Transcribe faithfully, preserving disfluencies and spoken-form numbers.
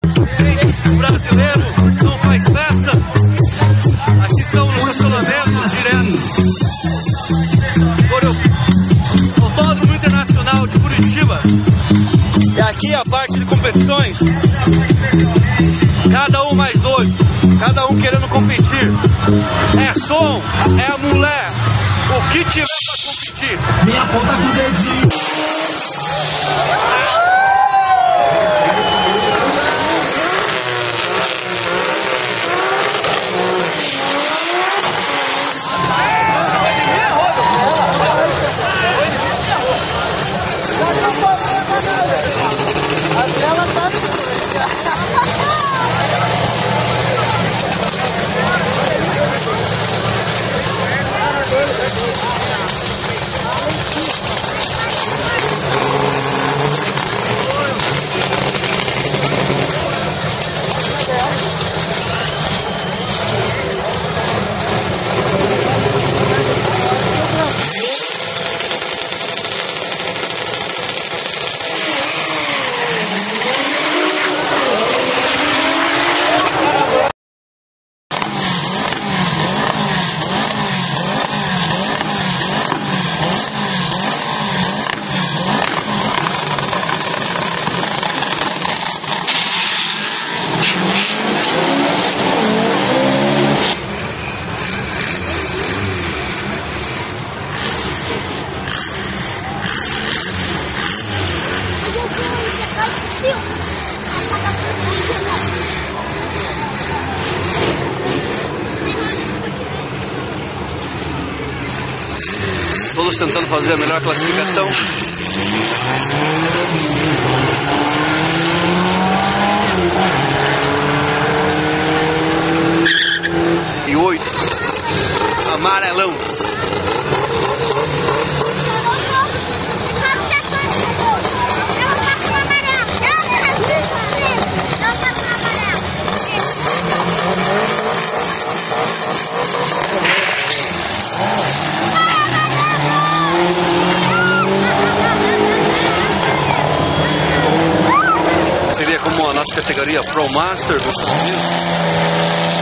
O brasileiro não faz festa. Aqui estão no estacionamento direto. O Autódromo Internacional de Curitiba. E aqui a parte de competições. Cada um mais dois. Cada um querendo competir. É som, é a mulher. O que tiver pra competir. Minha ponta com o dedinho. Todos tentando fazer a melhor classificação. E oito. Amarelão. Seria como a nossa categoria Pro Master dos Estados Unidos.